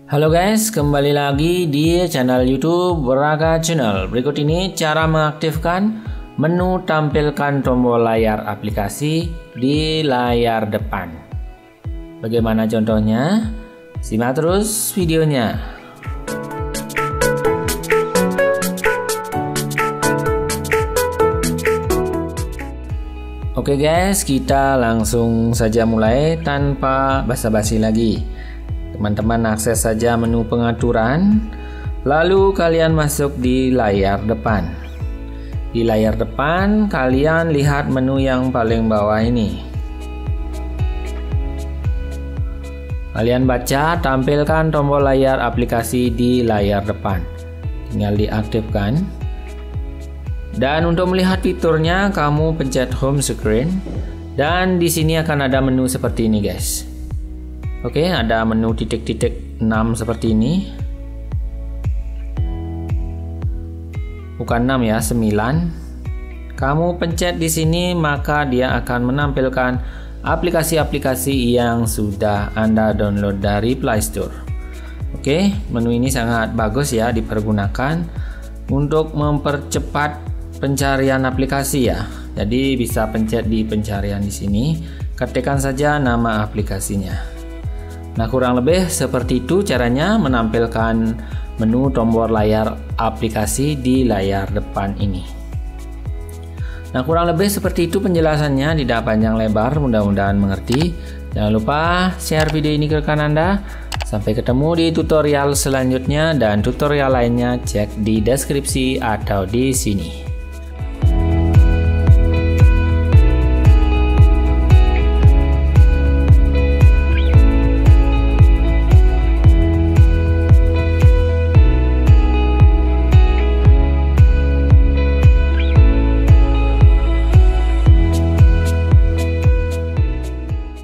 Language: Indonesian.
Halo guys, kembali lagi di channel YouTube Braga Channel. Berikut ini cara mengaktifkan menu tampilkan tombol layar aplikasi di layar depan. Bagaimana contohnya? Simak terus videonya. Oke guys, kita langsung saja mulai tanpa basa-basi lagi. Teman-teman akses saja menu pengaturan, lalu kalian masuk di layar depan. Di layar depan kalian lihat menu yang paling bawah ini. Kalian baca tampilkan tombol layar aplikasi di layar depan. Tinggal diaktifkan. Dan untuk melihat fiturnya kamu pencet home screen dan di sini akan ada menu seperti ini guys. Oke, ada menu titik-titik 6 seperti ini. Bukan 6 ya, 9. Kamu pencet di sini maka dia akan menampilkan aplikasi-aplikasi yang sudah Anda download dari Play Store. Oke, menu ini sangat bagus ya dipergunakan untuk mempercepat pencarian aplikasi ya. Jadi bisa pencet di pencarian di sini, ketikkan saja nama aplikasinya. Nah, kurang lebih seperti itu caranya menampilkan menu tombol layar aplikasi di layar depan ini. Nah, kurang lebih seperti itu penjelasannya, tidak panjang lebar, mudah-mudahan mengerti. Jangan lupa share video ini ke rekan Anda. Sampai ketemu di tutorial selanjutnya dan tutorial lainnya cek di deskripsi atau di sini.